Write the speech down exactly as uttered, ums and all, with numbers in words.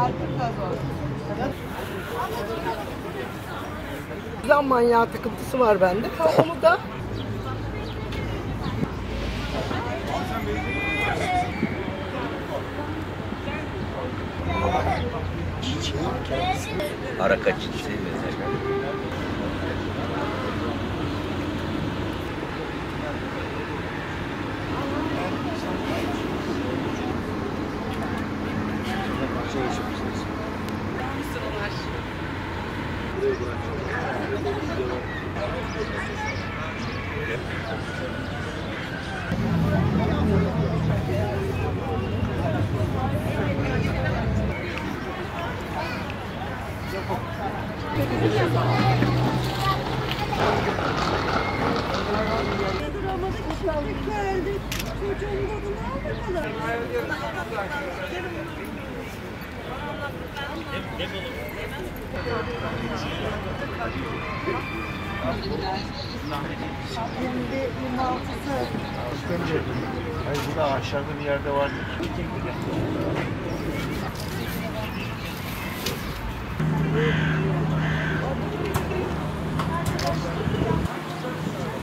Zam manyağı takıntısı var bende. Onu da Araka cinsi mesela. Hayır, bu da aşağıda bir yerde var. Thank you.